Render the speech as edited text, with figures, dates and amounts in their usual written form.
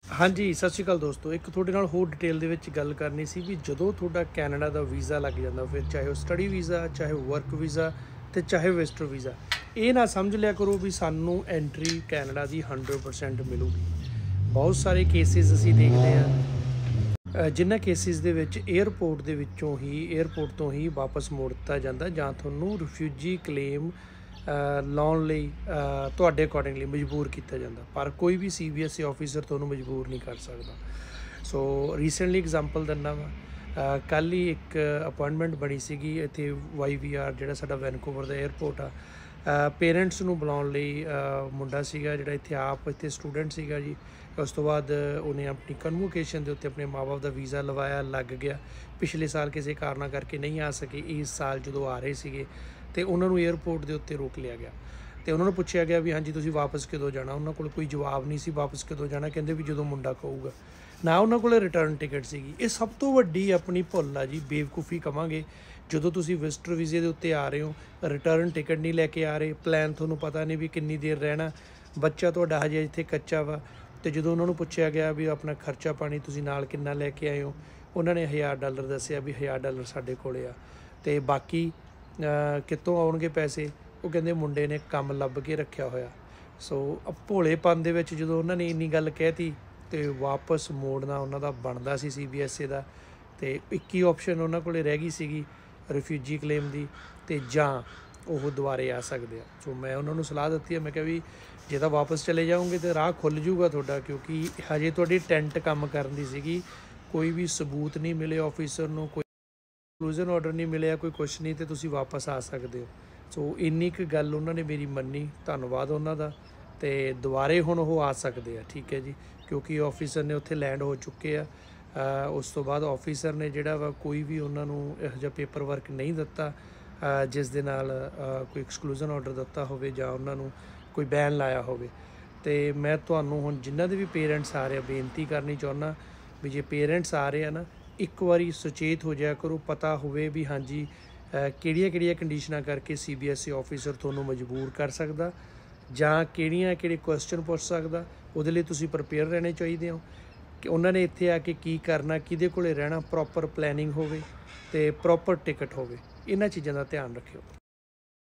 हाँ जी, सत श्री अकाल दोस्तों। एक ਤੁਹਾਡੇ ਨਾਲ ਹੋਰ डिटेल ਦੇ ਵਿੱਚ ਗੱਲ ਕਰਨੀ ਸੀ ਵੀ ਜਦੋਂ ਤੁਹਾਡਾ ਕੈਨੇਡਾ ਦਾ ਵੀਜ਼ਾ ਲੱਗ ਜਾਂਦਾ, ਫਿਰ ਚਾਹੇ ਉਹ ਸਟੱਡੀ ਵੀਜ਼ਾ, ਚਾਹੇ ਉਹ ਵਰਕ ਵੀਜ਼ਾ ਤੇ ਚਾਹੇ ਵਿਜ਼ਟਰ ਵੀਜ਼ਾ, ਇਹ ਨਾ ਸਮਝ ਲਿਆ ਕਰੋ ਵੀ ਸਾਨੂੰ ਐਂਟਰੀ ਕੈਨੇਡਾ ਦੀ 100% ਮਿਲੂਗੀ। ਬਹੁਤ ਸਾਰੇ ਕੇਸਿਸ ਅਸੀਂ ਦੇਖਦੇ ਹਾਂ ਜਿਨ੍ਹਾਂ ਕੇਸਿਸ ਦੇ ਵਿੱਚ ਏਅਰਪੋਰਟ ਤੋਂ ਹੀ ਵਾਪਸ ਮੋੜ ਦਿੱਤਾ ਜਾਂਦਾ ਜਾਂ ਤੁਹਾਨੂੰ ਰਿਫਿਊਜੀ ਕਲੇਮ ਲਾਉਣ ਲਈ ਤੁਹਾਡੇ ਅਕੋਰਡਿੰਗਲੀ ਮਜਬੂਰ ਕੀਤਾ ਜਾਂਦਾ, ਪਰ ਕੋਈ ਵੀ CBSE ਆਫਿਸਰ ਤੁਹਾਨੂੰ ਮਜਬੂਰ ਨਹੀਂ ਕਰ ਸਕਦਾ। ਸੋ ਰੀਸੈਂਟਲੀ ਐਗਜ਼ਾਮਪਲ ਦਿੰਦਾ ਵਾ, ਕੱਲ੍ਹ ਹੀ ਇੱਕ ਅਪਾਇੰਟਮੈਂਟ ਬਣੀ ਸੀਗੀ ਇੱਥੇ YVR ਜਿਹੜਾ ਸਾਡਾ ਵੈਨਕੂਵਰ ਦਾ ਏਅਰਪੋਰਟ ਆ। ਪੇਰੈਂਟਸ ਨੂੰ ਬੁਲਾਉਣ ਲਈ ਮੁੰਡਾ ਸੀਗਾ ਜਿਹੜਾ ਇੱਥੇ ਸਟੂਡੈਂਟ ਸੀਗਾ ਜੀ। ਉਸ ਤੋਂ ਬਾਅਦ ਉਹਨੇ ਆਪਣੀ ਕਨਵੋਕੇਸ਼ਨ ਦੇ ਉੱਤੇ ਆਪਣੇ ਮਾਂ ਬਾਪ ਦਾ ਵੀਜ਼ਾ ਲਵਾਇਆ, ਲੱਗ ਗਿਆ। ਪਿਛਲੇ ਸਾਲ ਕਿਸੇ ਕਾਰਨਾਂ ਕਰਕੇ ਨਹੀਂ ਆ ਸਕੇ, ਇਸ ਸਾਲ ਜਦੋਂ ਆ ਰਹੇ ਸੀਗੇ ਤੇ ਉਹਨਾਂ ਨੂੰ ਏਅਰਪੋਰਟ ਦੇ ਉੱਤੇ ਰੋਕ ਲਿਆ ਗਿਆ ਤੇ ਉਹਨਾਂ ਨੂੰ ਪੁੱਛਿਆ ਗਿਆ ਵੀ ਹਾਂਜੀ ਤੁਸੀਂ ਵਾਪਸ ਕਦੋਂ ਜਾਣਾ। ਉਹਨਾਂ ਕੋਲ ਕੋਈ ਜਵਾਬ ਨਹੀਂ ਸੀ ਵਾਪਸ ਕਦੋਂ ਜਾਣਾ, ਕਹਿੰਦੇ ਵੀ ਜਦੋਂ ਮੁੰਡਾ ਕਹੂਗਾ। ਨਾ ਉਹਨਾਂ ਕੋਲ ਰਿਟਰਨ ਟਿਕਟ ਸੀਗੀ। ਇਹ ਸਭ ਤੋਂ ਵੱਡੀ ਆਪਣੀ ਭੁੱਲ ਆ ਜੀ, ਬੇਵਕੂਫੀ ਕਵਾਂਗੇ। ਜਦੋਂ ਤੁਸੀਂ ਵਿਜ਼ਟਰ ਵੀਜ਼ੇ ਦੇ ਉੱਤੇ ਆ ਰਹੇ ਹੋ, ਰਿਟਰਨ ਟਿਕਟ ਨਹੀਂ ਲੈ ਕੇ ਆ ਰਹੇ, ਪਲਾਨ ਤੁਹਾਨੂੰ ਪਤਾ ਨਹੀਂ ਵੀ ਕਿੰਨੀ ਦੇਰ ਰਹਿਣਾ, ਬੱਚਾ ਤੁਹਾਡਾ ਹਜੇ ਇੱਥੇ ਕੱਚਾ ਵਾ। ਤੇ ਜਦੋਂ ਉਹਨਾਂ ਨੂੰ ਪੁੱਛਿਆ ਗਿਆ ਵੀ ਆਪਣਾ ਖਰਚਾ ਪਾਣੀ ਤੁਸੀਂ ਨਾਲ ਕਿੰਨਾ ਲੈ ਕੇ ਆਏ ਹੋ, ਉਹਨਾਂ ਨੇ $1000 ਦੱਸਿਆ ਵੀ $1000 ਸਾਡੇ ਕੋਲ ਆ ਤੇ ਬਾਕੀ ਕਿੱਥੋਂ ਆਉਣਗੇ ਪੈਸੇ। ਉਹ ਕਹਿੰਦੇ ਮੁੰਡੇ ਨੇ ਕੰਮ ਲੱਭ ਕੇ ਰੱਖਿਆ ਹੋਇਆ। ਸੋ ਭੋਲੇਪਨ ਦੇ ਵਿੱਚ ਜਦੋਂ ਉਹਨਾਂ ਨੇ ਇੰਨੀ ਗੱਲ ਕਹਿਤੀ ਤੇ ਵਾਪਸ ਮੋੜਨਾ ਉਹਨਾਂ ਦਾ ਬਣਦਾ ਸੀ CBSE ਦਾ, ਤੇ ਇੱਕ ਹੀ ਆਪਸ਼ਨ ਉਹਨਾਂ ਕੋਲ ਰਹਿ ਗਈ ਸੀਗੀ ਰਿਫਿਊਜੀ ਕਲੇਮ ਦੀ, ਤੇ ਜਾਂ ਉਹ ਦੁਬਾਰੇ ਆ ਸਕਦੇ ਆ। ਸੋ ਮੈਂ ਉਹਨਾਂ ਨੂੰ ਸਲਾਹ ਦਿੱਤੀ ਹੈ, ਮੈਂ ਕਿਹਾ ਵੀ ਜੇ ਤਾਂ ਵਾਪਸ ਚਲੇ ਜਾਓਗੇ ਤਾਂ ਰਾਹ ਖੁੱਲ੍ਹ ਜੂਗਾ ਤੁਹਾਡਾ, ਕਿਉਂਕਿ ਹਜੇ ਤੁਹਾਡੀ ਟੈਂਟ ਕੰਮ ਕਰਨ ਦੀ ਸੀਗੀ। ਕੋਈ ਵੀ ਸਬੂਤ ਨਹੀਂ ਮਿਲੇ ਆਫਿਸਰ ਨੂੰ, ਕੋਈ ਐਕਸਕਲੂਜ਼ਨ ਆਰਡਰ ਨਹੀਂ ਮਿਲਿਆ, ਕੋਈ ਕੁਛ ਨਹੀਂ, ਤੇ ਤੁਸੀਂ ਵਾਪਸ ਆ ਸਕਦੇ ਹੋ। ਸੋ ਇੰਨੀ ਕੁ ਗੱਲ ਉਹਨਾਂ ਨੇ ਮੇਰੀ ਮੰਨੀ, ਧੰਨਵਾਦ ਉਹਨਾਂ ਦਾ। ਤੇ ਦੁਬਾਰੇ ਹੁਣ ਉਹ ਆ ਸਕਦੇ ਆ, ਠੀਕ ਹੈ ਜੀ, ਕਿਉਂਕਿ ਆਫਿਸਰ ਨੇ ਉੱਥੇ ਲੈਂਡ ਹੋ ਚੁੱਕੇ ਆ। ਉਸ ਤੋਂ ਬਾਅਦ ਆਫਿਸਰ ਨੇ ਜਿਹੜਾ ਵਾ ਕੋਈ ਵੀ ਉਹਨਾਂ ਨੂੰ ਇਹੋ ਜਿਹਾ ਪੇਪਰ ਵਰਕ ਨਹੀਂ ਦਿੱਤਾ ਜਿਸ ਦੇ ਨਾਲ ਕੋਈ ਐਕਸਕਲੂਜ਼ਨ ਆਰਡਰ ਦਿੱਤਾ ਹੋਵੇ ਜਾਂ ਉਹਨਾਂ ਨੂੰ ਕੋਈ ਬੈਨ ਲਾਇਆ ਹੋਵੇ। ਤੇ ਮੈਂ ਤੁਹਾਨੂੰ ਹੁਣ ਜਿਨ੍ਹਾਂ ਦੇ ਵੀ ਪੇਰੈਂਟਸ ਆ ਰਹੇ ਆ ਬੇਨਤੀ ਕਰਨੀ ਚਾਹੁੰਦਾ ਵੀ ਜੇ ਪੇਰੈਂਟਸ ਆ ਰਹੇ ਆ ਨਾ, ਇੱਕ ਵਾਰੀ ਸੁਚੇਤ ਹੋ ਜਾਇਆ ਕਰੋ, ਪਤਾ ਹੋਵੇ ਵੀ ਹਾਂਜੀ ਕਿਹੜੀਆਂ ਕੰਡੀਸ਼ਨਾਂ ਕਰਕੇ CBSE ਆਫਿਸਰ ਤੁਹਾਨੂੰ ਮਜਬੂਰ ਕਰ ਸਕਦਾ ਜਾਂ ਕਿਹੜੇ ਕੁਐਸਚਨ ਪੁੱਛ ਸਕਦਾ। ਉਹਦੇ ਲਈ ਤੁਸੀਂ ਪ੍ਰਿਪੇਅਰ ਰਹਿਣੇ ਚਾਹੀਦੇ ਹੋ ਕਿ ਉਹਨਾਂ ਨੇ ਇੱਥੇ ਆ ਕੇ ਕੀ ਕਰਨਾ, ਕਿਹਦੇ ਕੋਲ ਰਹਿਣਾ, ਪ੍ਰੋਪਰ ਪਲੈਨਿੰਗ ਹੋਵੇ ਤੇ ਪ੍ਰੋਪਰ ਟਿਕਟ ਹੋਵੇ। ਇਹਨਾਂ ਚੀਜ਼ਾਂ ਦਾ ਧਿਆਨ ਰੱਖਿਓ।